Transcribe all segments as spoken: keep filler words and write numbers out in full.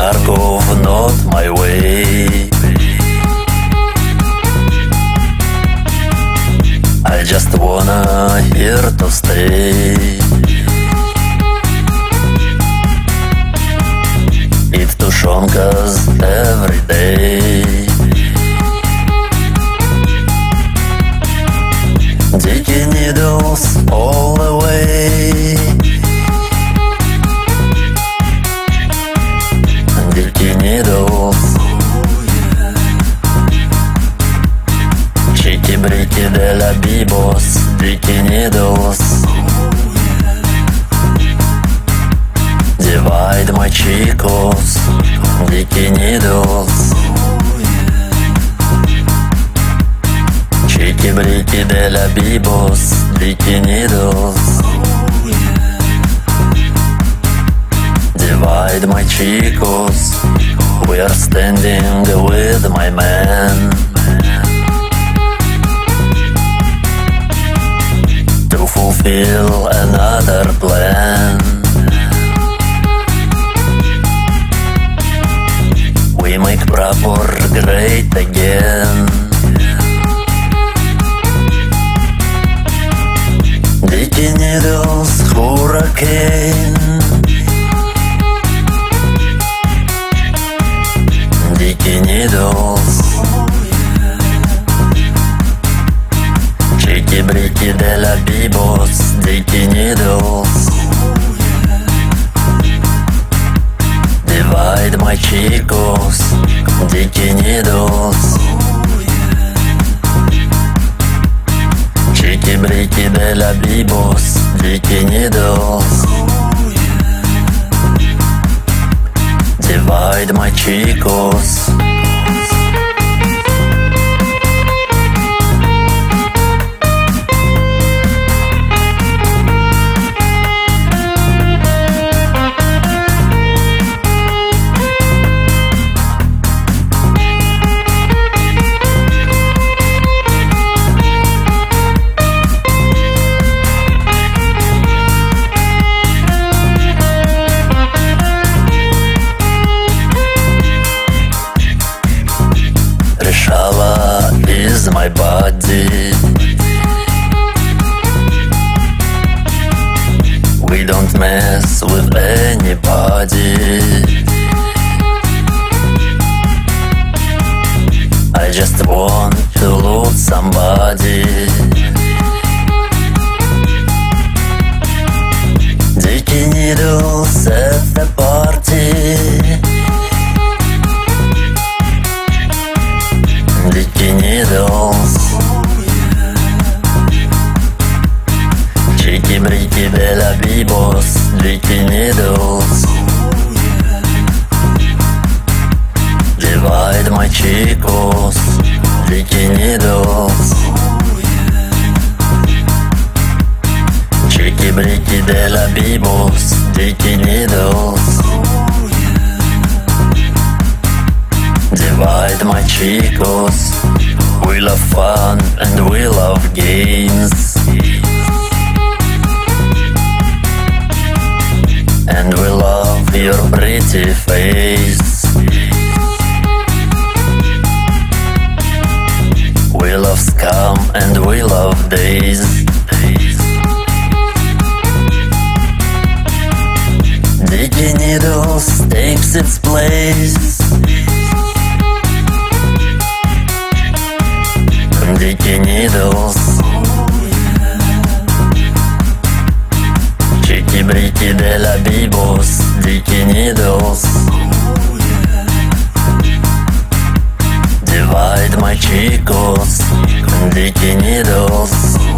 Tarkov, not my way. I just wanna here to stay. Eat tushonkas every day. Dicky Needles all the way. Dicky Needles. Cheeky Breeky de la bibos. Dicky Needles. Divide my cheekos. Dicky Needles. Cheeky Breeky de la bibos. Dicky Needles. Divide my cheekos. We are standing with my man to fulfill another plan. We make Prapor great again. Dicky Needles, hurracaine. Dicky Needles. Cheeky Breeky de la bibos. Dicky Needles. Divide my cheekos. Dicky Needles. Cheeky Breeky de la bibos. Dicky Needles. Divide my cheekos. Reshala is my body. We don't mess with anybody. I just want to loot somebody. Dicky Needles at the party. Dicky Needles. Cheeky Breeky de la bibos. Dicky Needles. Divide my cheekos. Dicky Needles. Cheeky Breeky de la bibos. Dicky Needles. Divide my cheekos. We love fun and we love games, and we love your pretty face. We love SCUM and we love DayZ. Dicky Needles takes its place. Dicky Needles. Cheeky Breeky de la bibos. Dicky Needles. Divide my cheekos. Dicky Needles.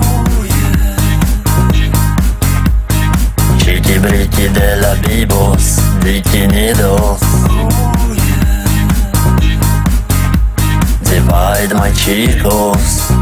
Cheeky Breeky de la bibos. Dicky Needles. Divide my cheekos.